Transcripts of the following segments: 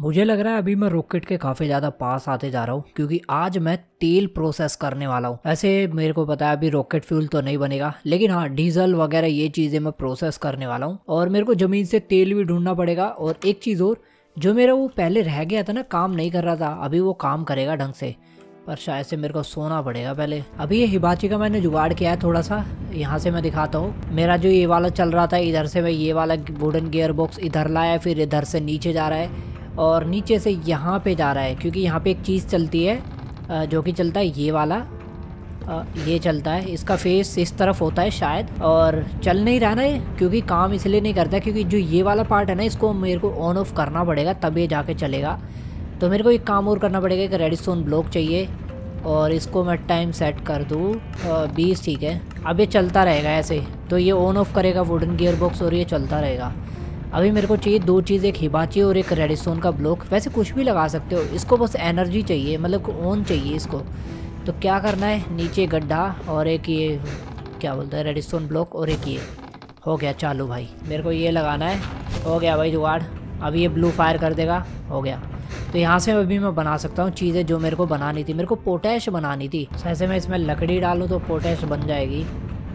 मुझे लग रहा है अभी मैं रॉकेट के काफ़ी ज़्यादा पास आते जा रहा हूँ, क्योंकि आज मैं तेल प्रोसेस करने वाला हूँ। ऐसे मेरे को पता है अभी रॉकेट फ्यूल तो नहीं बनेगा, लेकिन हाँ डीजल वगैरह ये चीज़ें मैं प्रोसेस करने वाला हूँ। और मेरे को ज़मीन से तेल भी ढूंढना पड़ेगा। और एक चीज़ और, जो मेरा वो पहले रह गया था ना, काम नहीं कर रहा था, अभी वो काम करेगा ढंग से। पर शायद से मेरे को सोना पड़ेगा पहले। अभी ये हिबाची का मैंने जुगाड़ किया है थोड़ा सा, यहाँ से मैं दिखाता हूँ। मेरा जो ये वाला चल रहा था, इधर से मैं ये वाला वुडन गियर बॉक्स इधर लाया, फिर इधर से नीचे जा रहा है और नीचे से यहाँ पे जा रहा है, क्योंकि यहाँ पे एक चीज़ चलती है जो कि चलता है ये वाला। ये चलता है, इसका फेस इस तरफ होता है शायद, और चल नहीं रहा ना ये, क्योंकि काम इसलिए नहीं करता क्योंकि जो ये वाला पार्ट है ना, इसको मेरे को ऑन ऑफ करना पड़ेगा तब ये जाके चलेगा। तो मेरे को एक काम और करना पड़ेगा, एक रेडस्टोन ब्लॉक चाहिए और इसको मैं टाइम सेट कर दूँ 20। ठीक है, अब ये चलता रहेगा ऐसे, तो ये ऑन ऑफ करेगा वुडन गियर बॉक्स और ये चलता रहेगा। अभी मेरे को चाहिए दो चीज़, एक हिबाची और एक रेडस्टोन का ब्लॉक। वैसे कुछ भी लगा सकते हो, इसको बस एनर्जी चाहिए, मतलब ऑन चाहिए इसको। तो क्या करना है, नीचे गड्ढा और एक ये क्या बोलते हैं रेडस्टोन ब्लॉक, और एक ये हो गया चालू भाई। मेरे को ये लगाना है, हो गया भाई जुगाड़। अभी ये ब्लू फायर कर देगा, हो गया। तो यहाँ से अभी मैं बना सकता हूँ चीज़ें जो मेरे को बनानी थी। मेरे को पोटैश बनानी थी, ऐसे मैं इसमें लकड़ी डालूँ तो पोटैश बन जाएगी।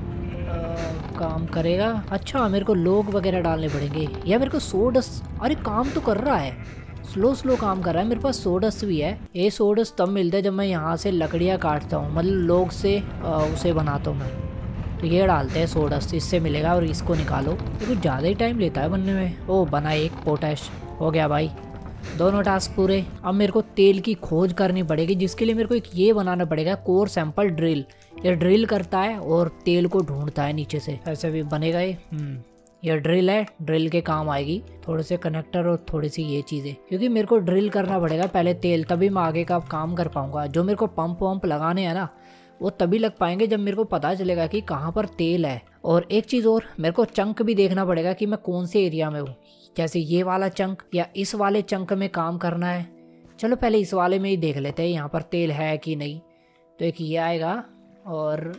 काम करेगा। अच्छा मेरे को लोग वगैरह डालने पड़ेंगे, या मेरे को सोडस। अरे काम तो कर रहा है, स्लो स्लो काम कर रहा है। मेरे पास सोडस भी है। ये सोडस तब मिलता है जब मैं यहाँ से लकड़ियाँ काटता हूँ, मतलब लोग से उसे बनाता हूँ मैं। तो ये डालते हैं सोडस, इससे मिलेगा। और इसको निकालो, ये कुछ ज़्यादा ही टाइम लेता है बनने में। ओ बना एक पोटैश, हो गया भाई, दोनों टास्क पूरे। अब मेरे को तेल की खोज करनी पड़ेगी, जिसके लिए मेरे को एक ये बनाना पड़ेगा, कोर सैंपल ड्रिल। ये ड्रिल करता है और तेल को ढूंढता है नीचे से, ऐसे भी बनेगा ये। ये ड्रिल है, ड्रिल के काम आएगी। थोड़े से कनेक्टर और थोड़ी सी ये चीज़ें, क्योंकि मेरे को ड्रिल करना पड़ेगा पहले तेल, तभी मैं आगे का काम कर पाऊंगा। जो मेरे को पंप वम्प लगाने हैं ना, वो तभी लग पाएंगे जब मेरे को पता चलेगा कि कहाँ पर तेल है। और एक चीज़ और, मेरे को चंक भी देखना पड़ेगा कि मैं कौन से एरिया में हूँ, जैसे ये वाला चंक या इस वाले चंक में काम करना है। चलो पहले इस वाले में ही देख लेते हैं यहाँ पर तेल है कि नहीं। तो एक ये आएगा, और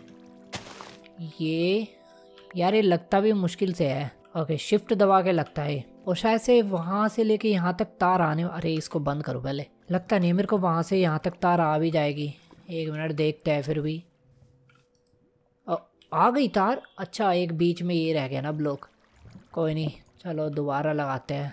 ये यार ये लगता भी मुश्किल से है। ओके शिफ्ट दबा के लगता है, और शायद से वहाँ से लेके यहाँ तक तार आने। अरे इसको बंद करो पहले, लगता नहीं मेरे को वहाँ से यहाँ तक तार आ भी जाएगी। एक मिनट देखते हैं फिर भी। आ गई तार। अच्छा एक बीच में ये रह गया ना ब्लॉक, कोई नहीं, चलो दोबारा लगाते हैं।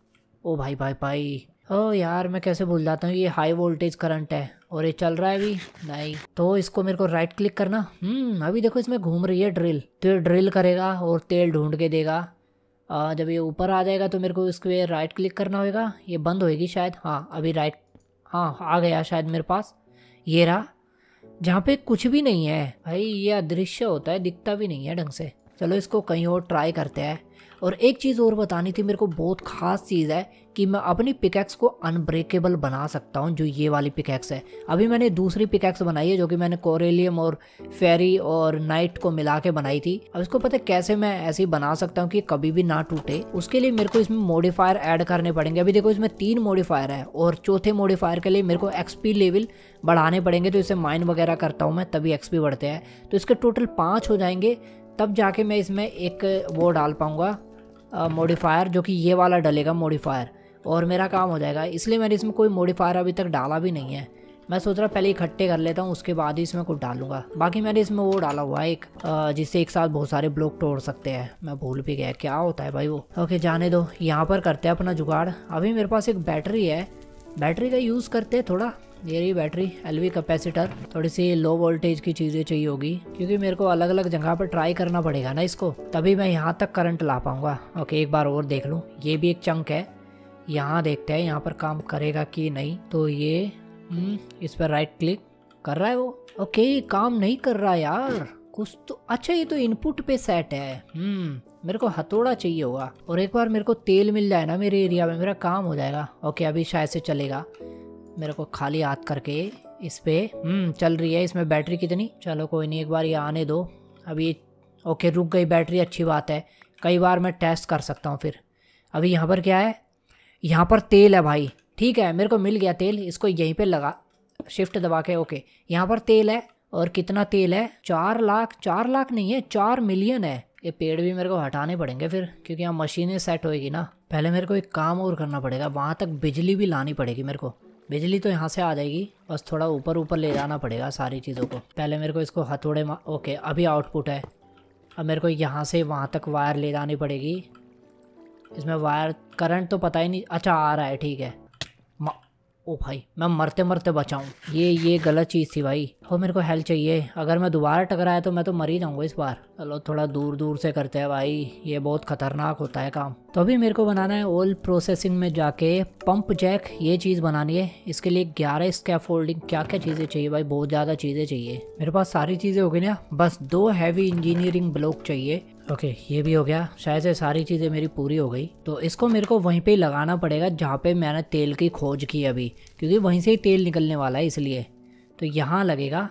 ओ भाई भाई भाई, ओ यार मैं कैसे भूल जाता हूँ, ये हाई वोल्टेज करंट है और ये चल रहा है भी नहीं। तो इसको मेरे को राइट क्लिक करना। अभी देखो इसमें घूम रही है ड्रिल, तो ये ड्रिल करेगा और तेल ढूंढ के देगा। जब ये ऊपर आ जाएगा तो मेरे को इस पर राइट क्लिक करना होगा। ये बंद होएगी शायद, हाँ अभी राइट, हाँ आ गया शायद मेरे पास। ये रहा, जहाँ पे कुछ भी नहीं है भाई, ये अदृश्य होता है, दिखता भी नहीं है ढंग से। चलो इसको कहीं और ट्राई करते हैं। और एक चीज़ और बतानी थी मेरे को, बहुत ख़ास चीज़ है कि मैं अपनी पिकैक्स को अनब्रेकेबल बना सकता हूँ, जो ये वाली पिकैक्स है। अभी मैंने दूसरी पिकैक्स बनाई है, जो कि मैंने कोरेलियम और फेरी और नाइट को मिला के बनाई थी। अब इसको पता है कैसे मैं ऐसे ही बना सकता हूँ कि कभी भी ना टूटे। उसके लिए मेरे को इसमें मॉडिफायर ऐड करने पड़ेंगे। अभी देखो इसमें 3 मॉडिफायर है, और चौथे मॉडिफायर के लिए मेरे को एक्सपी लेवल बढ़ाने पड़ेंगे। तो इसे माइन वगैरह करता हूँ मैं, तभी एक्सपी बढ़ते हैं। तो इसके टोटल 5 हो जाएंगे, तब जाके मैं इसमें एक वो डाल पाऊँगा मॉडिफायर, जो कि ये वाला डलेगा मॉडिफायर, और मेरा काम हो जाएगा। इसलिए मैंने इसमें कोई मॉडिफायर अभी तक डाला भी नहीं है। मैं सोच रहा पहले इकट्ठे कर लेता हूँ, उसके बाद ही इसमें कुछ डालूंगा। बाकी मैंने इसमें वो डाला हुआ है एक, जिससे एक साथ बहुत सारे ब्लॉक तोड़ सकते हैं। मैं भूल भी गया क्या होता है भाई वो। ओके जाने दो, यहाँ पर करते हैं अपना जुगाड़। अभी मेरे पास एक बैटरी है, बैटरी का यूज़ करते हैं थोड़ा। ये रही बैटरी, एलवी कैपेसिटर। थोड़ी सी लो वोल्टेज की चीज़ें चाहिए होगी, क्योंकि मेरे को अलग अलग जगह पर ट्राई करना पड़ेगा ना इसको, तभी मैं यहाँ तक करंट ला पाऊंगा। ओके एक बार और देख लूँ, ये भी एक चंक है। यहाँ देखते हैं यहाँ पर काम करेगा कि नहीं। तो ये इस पर राइट क्लिक कर रहा है वो। ओके काम नहीं कर रहा यार कुछ तो। अच्छा ये तो इनपुट पे सेट है। मेरे को हथौड़ा चाहिए होगा, और एक बार मेरे को तेल मिल जाए ना मेरे एरिया में, मेरा काम हो जाएगा। ओके अभी शायद से चलेगा। मेरे को खाली हाथ करके इस पे चल रही है। इसमें बैटरी कितनी, चलो कोई नहीं, एक बार ये आने दो अभी। ओके रुक गई बैटरी, अच्छी बात है। कई बार मैं टेस्ट कर सकता हूँ फिर। अभी यहाँ पर क्या है, यहाँ पर तेल है भाई। ठीक है मेरे को मिल गया तेल, इसको यहीं पे लगा, शिफ्ट दबा के। ओके यहाँ पर तेल है, और कितना तेल है, 4 लाख, 4 लाख नहीं है 4 मिलियन है। ये पेड़ भी मेरे को हटाने पड़ेंगे फिर, क्योंकि यहाँ मशीनें सेट होएगी ना। पहले मेरे को एक काम और करना पड़ेगा, वहाँ तक बिजली भी लानी पड़ेगी मेरे को। बिजली तो यहाँ से आ जाएगी, बस थोड़ा ऊपर ऊपर ले जाना पड़ेगा सारी चीज़ों को। पहले मेरे को इसको हथौड़े ओके अभी आउटपुट है। अब मेरे को यहाँ से वहाँ तक वायर ले जानी पड़ेगी। इसमें वायर करंट तो पता ही नहीं, अच्छा आ रहा है ठीक है। ओ भाई मैं मरते मरते बचाऊँ, ये गलत चीज़ थी भाई। हो मेरे को हेल्प चाहिए, अगर मैं दोबारा टकराया तो मैं तो मर ही जाऊँगा इस बार। चलो थोड़ा दूर दूर से करते हैं भाई, ये बहुत खतरनाक होता है काम। तो अभी मेरे को बनाना है ऑयल प्रोसेसिंग में जाके पंप जैक, ये चीज़ बनानी है। इसके लिए 11 स्कैफोल्डिंग, क्या क्या चीज़ें चाहिए भाई, बहुत ज़्यादा चीज़ें चाहिए। मेरे पास सारी चीज़ें हो गई ना, बस 2 हैवी इंजीनियरिंग ब्लॉक चाहिए। ओके ये भी हो गया, शायद से सारी चीज़ें मेरी पूरी हो गई। तो इसको मेरे को वहीं पे लगाना पड़ेगा जहाँ पे मैंने तेल की खोज की अभी, क्योंकि वहीं से ही तेल निकलने वाला है इसलिए। तो यहाँ लगेगा,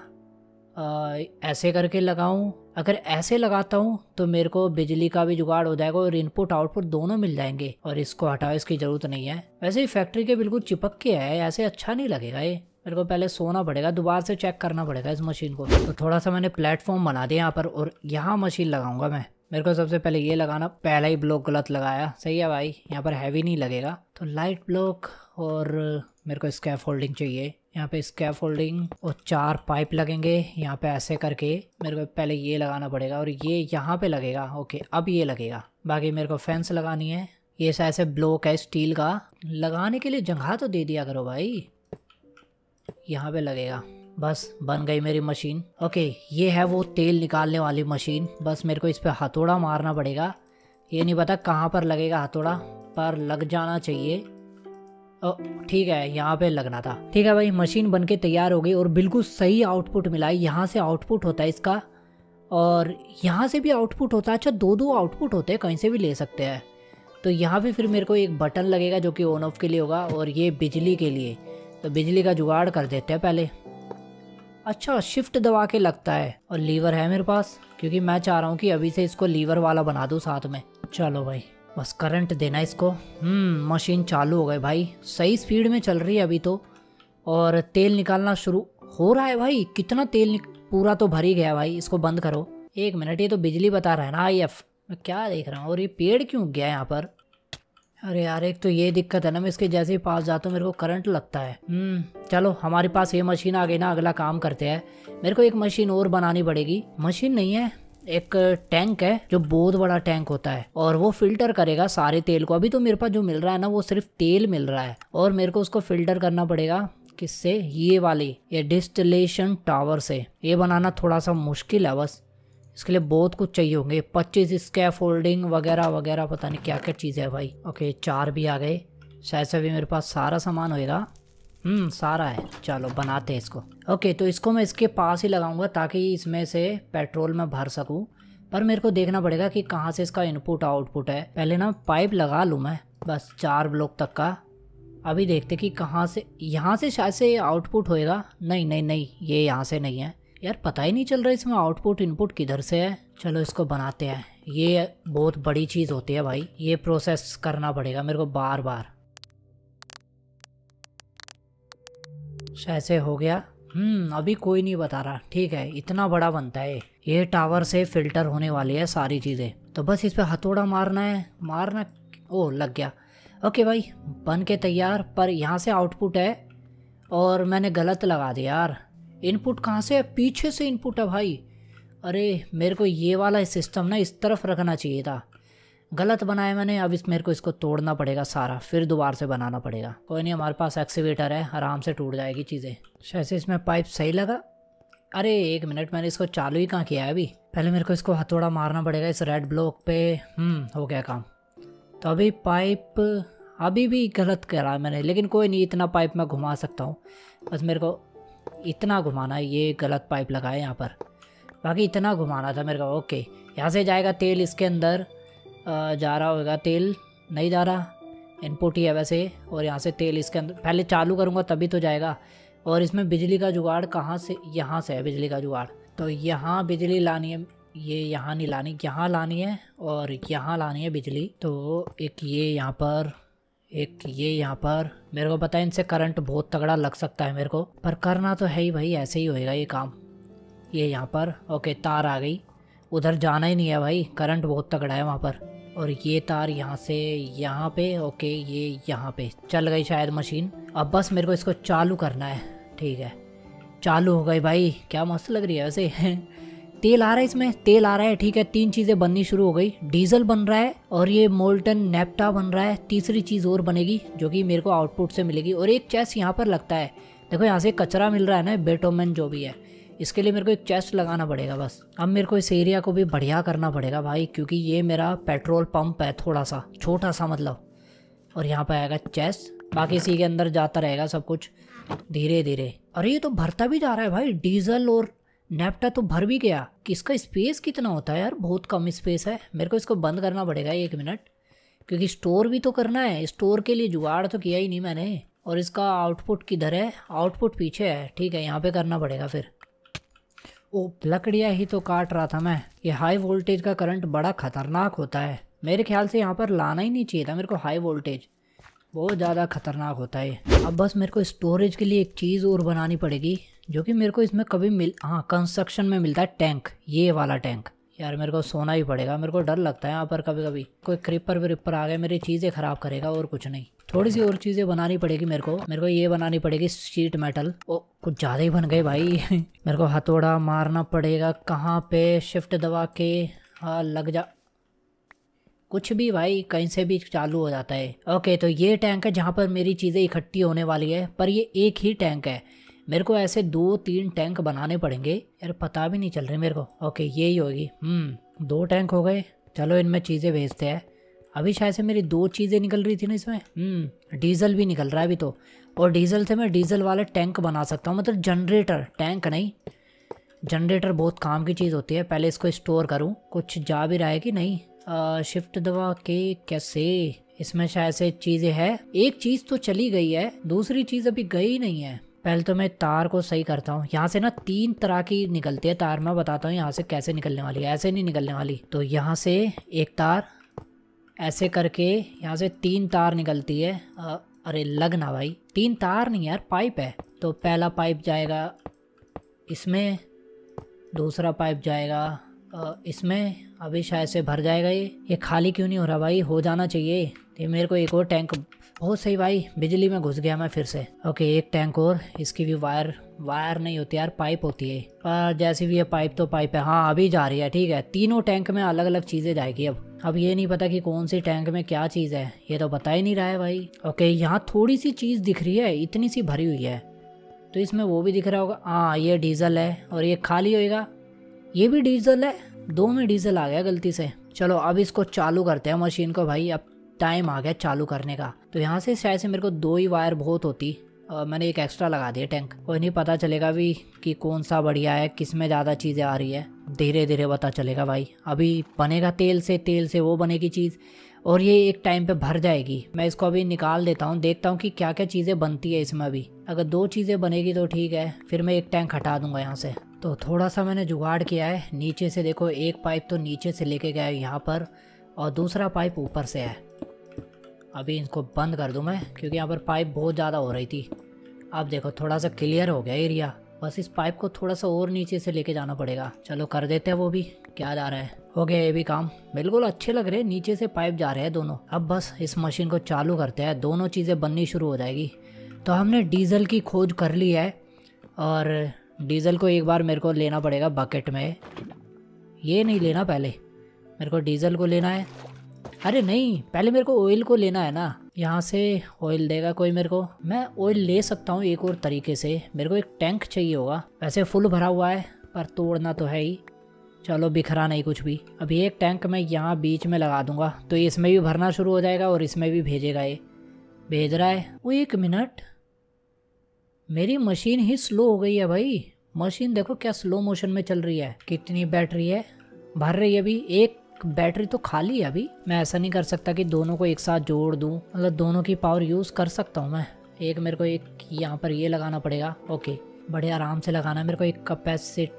ऐसे करके लगाऊं। अगर ऐसे लगाता हूँ तो मेरे को बिजली का भी जुगाड़ हो जाएगा और इनपुट आउटपुट दोनों मिल जाएंगे। और इसको हटाओ, इसकी ज़रूरत नहीं है। वैसे ही फैक्ट्री के बिल्कुल चिपक के है, ऐसे अच्छा नहीं लगेगा ये। मेरे को पहले सोना पड़ेगा, दोबारा से चेक करना पड़ेगा इस मशीन को। तो थोड़ा सा मैंने प्लेटफॉर्म बना दिया यहाँ पर, और यहाँ मशीन लगाऊंगा मैं। मेरे को सबसे पहले ये लगाना, पहला ही ब्लॉक गलत लगाया। सही है भाई, यहाँ पर हैवी नहीं लगेगा। तो लाइट ब्लॉक, और मेरे को स्कैफोल्डिंग चाहिए। यहाँ पे स्कैफोल्डिंग और 4 पाइप लगेंगे यहाँ पे ऐसे करके। मेरे को पहले ये लगाना पड़ेगा और ये यहाँ पे लगेगा। ओके अब ये लगेगा। बाकी मेरे को फेंस लगानी है। ये ऐसे ब्लॉक है स्टील का, लगाने के लिए जगह तो दे दिया करो भाई। यहाँ पे लगेगा, बस बन गई मेरी मशीन। ओके ये है वो तेल निकालने वाली मशीन। बस मेरे को इस पर हथौड़ा मारना पड़ेगा। ये नहीं पता कहाँ पर लगेगा, हथौड़ा पर लग जाना चाहिए। ठीक है यहाँ पे लगना था। ठीक है भाई, मशीन बनके तैयार हो गई और बिल्कुल सही आउटपुट मिला है। यहाँ से आउटपुट होता है इसका, और यहाँ से भी आउटपुट होता है। अच्छा 2 आउटपुट होते हैं, कहीं से भी ले सकते हैं। तो यहाँ पे फिर मेरे को एक बटन लगेगा जो कि ऑन ऑफ के लिए होगा, और ये बिजली के लिए। तो बिजली का जुगाड़ कर देते हैं पहले। अच्छा शिफ्ट दबा के लगता है, और लीवर है मेरे पास, क्योंकि मैं चाह रहा हूँ कि अभी से इसको लीवर वाला बना दूँ साथ में। चलो भाई बस करंट देना इसको। मशीन चालू हो गई भाई, सही स्पीड में चल रही है अभी तो। और तेल निकालना शुरू हो रहा है भाई। कितना तेल पूरा तो भर ही गया भाई। इसको बंद करो। 1 मिनट, ये तो बिजली बता रहा है ना IF। मैं क्या देख रहा हूँ, और ये पेड़ क्यों गया यहाँ पर। अरे यार एक तो ये दिक्कत है ना, मैं इसके जैसे ही पास जाता हूँ मेरे को करंट लगता है। चलो हमारे पास ये मशीन आ गई ना, अगला काम करते हैं। मेरे को एक मशीन और बनानी पड़ेगी। मशीन नहीं है, एक टैंक है जो बहुत बड़ा टैंक होता है, और वो फिल्टर करेगा सारे तेल को। अभी तो मेरे पास जो मिल रहा है ना वो सिर्फ तेल मिल रहा है, और मेरे को उसको फिल्टर करना पड़ेगा। किससे, ये वाली ये डिस्टिलेशन टावर से। ये बनाना थोड़ा सा मुश्किल है, बस इसके लिए बहुत कुछ चाहिए होंगे। 25 स्कैफोल्डिंग वगैरह वगैरह, पता नहीं क्या क्या चीज़ है भाई। ओके 4 भी आ गए, शायद से भी मेरे पास सारा सामान होएगा। सारा है, चलो बनाते हैं इसको। ओके तो इसको मैं इसके पास ही लगाऊंगा ताकि इसमें से पेट्रोल मैं भर सकूं। पर मेरे को देखना पड़ेगा कि कहाँ से इसका इनपुट आउटपुट है। पहले ना पाइप लगा लूँ मैं, बस 4 ब्लॉक तक का। अभी देखते कि कहाँ से, यहाँ से शायद से आउटपुट होएगा। नहीं नहीं नहीं, ये यहाँ से नहीं है यार, पता ही नहीं चल रहा इसमें आउटपुट इनपुट किधर से है। चलो इसको बनाते हैं। ये बहुत बड़ी चीज़ होती है भाई, ये प्रोसेस करना पड़ेगा मेरे को बार बार। शायद से हो गया। अभी कोई नहीं बता रहा। ठीक है इतना बड़ा बनता है ये टावर से फिल्टर होने वाली है सारी चीज़ें। तो बस इस पर हथौड़ा मारना है, मारना। ओ लग गया। ओके भाई बन के तैयार। पर यहाँ से आउटपुट है और मैंने गलत लगा दिया यार। इनपुट कहाँ से है, पीछे से इनपुट है भाई। अरे मेरे को ये वाला सिस्टम ना इस तरफ रखना चाहिए था, गलत बनाया मैंने। अब मेरे को इसको तोड़ना पड़ेगा सारा, फिर दोबारा से बनाना पड़ेगा। कोई नहीं, हमारे पास एक्सीवेटर है, आराम से टूट जाएगी चीज़ें। शायद से इसमें पाइप सही लगा। अरे 1 मिनट, मैंने इसको चालू ही कहाँ किया है अभी। पहले मेरे को इसको हथौड़ा मारना पड़ेगा इस रेड ब्लॉक पे। हो गया काम। तो अभी पाइप अभी भी गलत करा मैंने, लेकिन कोई नहीं, इतना पाइप मैं घुमा सकता हूँ। बस मेरे को इतना घुमाना है। ये गलत पाइप लगा है यहाँ पर, बाकी इतना घुमाना था मेरे को। ओके यहाँ से जाएगा तेल इसके अंदर। जा रहा होगा तेल, नहीं जा रहा, इनपुट ही है वैसे। और यहाँ से तेल इसके अंदर पहले चालू करूँगा तभी तो जाएगा। और इसमें बिजली का जुगाड़ कहाँ से, यहाँ से है बिजली का जुगाड़। तो यहाँ बिजली लानी है, ये यहाँ नहीं लानी, यहाँ लानी है और यहाँ लानी है बिजली। तो एक ये यहाँ पर, एक ये यहाँ पर। मेरे को पता है इनसे करंट बहुत तगड़ा लग सकता है मेरे को, पर करना तो है ही भाई, ऐसे ही होएगा ये काम। ये यहाँ पर। ओके तार आ गई। उधर जाना ही नहीं है भाई, करंट बहुत तगड़ा है वहाँ पर। और ये तार यहाँ से यहाँ पे, ओके ये यहाँ पे चल गई शायद मशीन। अब बस मेरे को इसको चालू करना है। ठीक है, चालू हो गई भाई, क्या मस्त लग रही है वैसे। तेल आ रहा है इसमें, तेल आ रहा है। ठीक है, 3 चीज़ें बननी शुरू हो गई। डीजल बन रहा है और ये मोल्टन नेप्टा बन रहा है। तीसरी चीज़ और बनेगी जो कि मेरे को आउटपुट से मिलेगी। और एक चेस्ट यहाँ पर लगता है, देखो यहाँ से कचरा मिल रहा है ना, बेटोमेन जो भी है, इसके लिए मेरे को एक चेस्ट लगाना पड़ेगा बस। अब मेरे को इस एरिया को भी बढ़िया करना पड़ेगा भाई, क्योंकि ये मेरा पेट्रोल पंप है, थोड़ा सा छोटा सा मतलब। और यहाँ पे आएगा चेस्ट, बाकी इसी के अंदर जाता रहेगा सब कुछ धीरे धीरे। अरे ये तो भरता भी जा रहा है भाई, डीजल और नेप्टा तो भर भी गया। किसका स्पेस कितना होता है यार, बहुत कम स्पेस है। मेरे को इसको बंद करना पड़ेगा 1 मिनट, क्योंकि स्टोर भी तो करना है। स्टोर के लिए जुगाड़ तो किया ही नहीं मैंने। और इसका आउटपुट किधर है, आउटपुट पीछे है। ठीक है, यहाँ पे करना पड़ेगा फिर। ओ लकड़ियाँ ही तो काट रहा था मैं। ये हाई वोल्टेज का करंट बड़ा खतरनाक होता है, मेरे ख्याल से यहाँ पर लाना ही नहीं चाहिए था मेरे को। हाई वोल्टेज बहुत ज़्यादा खतरनाक होता है। अब बस मेरे को स्टोरेज के लिए एक चीज़ और बनानी पड़ेगी, जो कि मेरे को इसमें कभी हाँ कंस्ट्रक्शन में मिलता है, टैंक, ये वाला टैंक। यार मेरे को सोना ही पड़ेगा, मेरे को डर लगता है यहाँ पर कभी कभी कोई क्रिपर विरिपर आ गया मेरी चीज़ें ख़राब करेगा, और कुछ नहीं। थोड़ी सी और चीज़ें बनानी पड़ेगी मेरे को ये बनानी पड़ेगी शीट मेटल। ओ कुछ ज़्यादा ही बन गए भाई। मेरे को हथौड़ा मारना पड़ेगा। कहाँ पे, शिफ्ट दबा के, हाँ लग जा, कुछ भी भाई, कहीं से भी चालू हो जाता है। ओके, तो ये टैंक है जहाँ पर मेरी चीज़ें इकट्ठी होने वाली है, पर ये एक ही टैंक है। मेरे को ऐसे 2-3 टैंक बनाने पड़ेंगे यार, पता भी नहीं चल रही मेरे को। ओके यही होगी। 2 टैंक हो गए। चलो इनमें चीज़ें भेजते हैं। अभी शायद से मेरी 2 चीज़ें निकल रही थी ना इसमें। डीजल भी निकल रहा है अभी तो, और डीजल से मैं डीजल वाले टैंक बना सकता हूँ, मतलब जनरेटर, टैंक नहीं। जनरेटर बहुत काम की चीज़ होती है। पहले इसको स्टोर करूँ, कुछ जा भी रहा है कि नहीं। शिफ्ट दबा के कैसे, इसमें शायद से चीज़ें है। एक चीज़ तो चली गई है, दूसरी चीज़ अभी गई नहीं है। पहले तो मैं तार को सही करता हूँ। यहाँ से ना 3 तरह की निकलती है तार, मैं बताता हूँ यहाँ से कैसे निकलने वाली है। ऐसे नहीं निकलने वाली। तो यहाँ से एक तार ऐसे करके यहाँ से 3 तार निकलती है। अरे लगना भाई, 3 तार नहीं यार, पाइप है। तो पहला पाइप जाएगा इसमें, दूसरा पाइप जाएगा इसमें। अभी शायद से भर जाएगा ये खाली क्यों नहीं हो रहा भाई, हो जाना चाहिए। तो मेरे को एक और टैंक, बहुत सही भाई, बिजली में घुस गया मैं फिर से। ओके एक टैंक और, इसकी भी वायर नहीं होती यार, पाइप होती है। पर जैसे भी ये पाइप तो पाइप है। हाँ अभी जा रही है, ठीक है। तीनों टैंक में अलग अलग चीज़ें जाएगी। अब ये नहीं पता कि कौन सी टैंक में क्या चीज़ है, ये तो पता ही नहीं रहा है भाई। ओके यहाँ थोड़ी सी चीज़ दिख रही है, इतनी सी भरी हुई है, तो इसमें वो भी दिख रहा होगा। हाँ ये डीजल है, और ये खाली होएगा, ये भी डीजल है। 2 में डीजल आ गया गलती से। चलो अब इसको चालू करते हैं मशीन को भाई, अब टाइम आ गया चालू करने का। तो यहाँ से शायद से मेरे को 2 ही वायर बहुत होती, मैंने एक एक्स्ट्रा लगा दिया टैंक। कोई नहीं, पता चलेगा भी कि कौन सा बढ़िया है, किस में ज़्यादा चीज़ें आ रही है, धीरे धीरे पता चलेगा भाई। अभी बनेगा तेल से वो बनेगी चीज़, और ये एक टाइम पे भर जाएगी। मैं इसको अभी निकाल देता हूँ, देखता हूँ कि क्या क्या चीज़ें बनती है इसमें। अभी अगर 2 चीज़ें बनेगी तो ठीक है, फिर मैं एक टैंक हटा दूंगा यहाँ से। तो थोड़ा सा मैंने जुगाड़ किया है नीचे से, देखो एक पाइप तो नीचे से लेके गया यहाँ पर, और दूसरा पाइप ऊपर से है। अभी इसको बंद कर दूँ मैं, क्योंकि यहाँ पर पाइप बहुत ज़्यादा हो रही थी। अब देखो थोड़ा सा क्लियर हो गया एरिया, बस इस पाइप को थोड़ा सा और नीचे से लेके जाना पड़ेगा। चलो कर देते हैं वो भी, क्या जा रहा है। हो गया ये भी काम, बिल्कुल अच्छे लग रहे हैं, नीचे से पाइप जा रहे हैं दोनों। अब बस इस मशीन को चालू करते हैं, दोनों चीज़ें बननी शुरू हो जाएगी। तो हमने डीजल की खोज कर ली है, और डीजल को एक बार मेरे को लेना पड़ेगा बकेट में। ये नहीं लेना, पहले मेरे को डीजल को लेना है। अरे नहीं, पहले मेरे को ऑयल को लेना है ना। यहाँ से ऑयल देगा कोई मेरे को, मैं ऑयल ले सकता हूँ एक और तरीके से। मेरे को एक टैंक चाहिए होगा, वैसे फुल भरा हुआ है पर तोड़ना तो है ही। चलो बिखरा नहीं कुछ भी। अभी एक टैंक मैं यहाँ बीच में लगा दूंगा, तो इसमें भी भरना शुरू हो जाएगा और इसमें भी भेजेगा। ये भेज रहा है। वो 1 मिनट, मेरी मशीन ही स्लो हो गई है भाई। मशीन देखो क्या स्लो मोशन में चल रही है। कितनी बैटरी है, भर रही है अभी। एक बैटरी तो खाली है अभी। मैं ऐसा नहीं कर सकता कि दोनों को एक साथ जोड़ दूं, मतलब दोनों की पावर यूज़ कर सकता हूं मैं। एक मेरे को एक यहाँ पर ये लगाना पड़ेगा। ओके बड़े आराम से लगाना है मेरे को। एक कैपेसिटी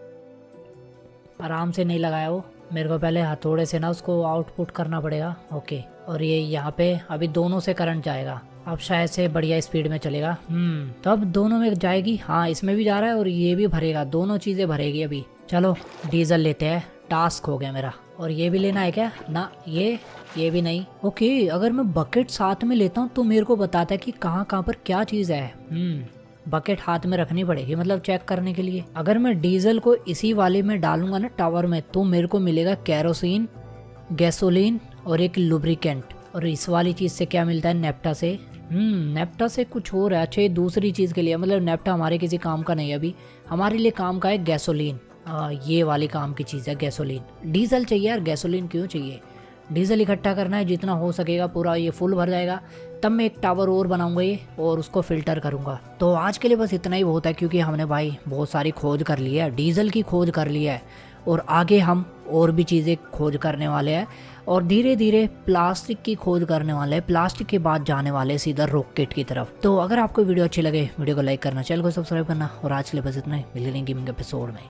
आराम से नहीं लगाया वो, मेरे को पहले हथौड़े से ना उसको आउटपुट करना पड़ेगा। ओके, और ये यहाँ पे अभी दोनों से करंट जाएगा। अब शायद से बढ़िया स्पीड में चलेगा। तो अब दोनों में जाएगी। हाँ इसमें भी जा रहा है और ये भी भरेगा, दोनों चीज़ें भरेगी अभी। चलो डीजल लेते हैं, टास्क हो गया मेरा। और ये भी लेना है क्या? ना ये भी नहीं। ओके, अगर मैं बकेट साथ में लेता हूँ तो मेरे को बताता है कि कहाँ कहाँ पर क्या चीज़ है। बकेट हाथ में रखनी पड़ेगी मतलब चेक करने के लिए। अगर मैं डीजल को इसी वाले में डालूंगा ना टावर में, तो मेरे को मिलेगा केरोसिन, गैसोलीन और एक लुब्रिकेंट। और इस वाली चीज़ से क्या मिलता है? नेप्टा से। नेप्टा से कुछ और है। अच्छा, ये दूसरी चीज़ के लिए, मतलब नेप्टा हमारे किसी काम का नहीं है अभी, हमारे लिए काम का है गैसोलीन। ये वाली काम की चीज़ है गैसोलीन। डीजल चाहिए यार, गैसोलीन क्यों चाहिए? डीजल इकट्ठा करना है जितना हो सकेगा, पूरा ये फुल भर जाएगा तब मैं एक टावर और बनाऊंगा ये, और उसको फिल्टर करूंगा। तो आज के लिए बस इतना ही बहुत है, क्योंकि हमने भाई बहुत सारी खोज कर ली है, डीजल की खोज कर ली है, और आगे हम और भी चीज़ें खोज करने वाले हैं, और धीरे धीरे प्लास्टिक की खोज करने वाले हैं। प्लास्टिक के बाद जाने वाले सीधा रॉकेट की तरफ। तो अगर आपको वीडियो अच्छी लगे, वीडियो को लाइक करना, चैनल को सब्सक्राइब करना, और आज के लिए बस इतना ही। मिलेंगे गेमिंग एपिसोड में।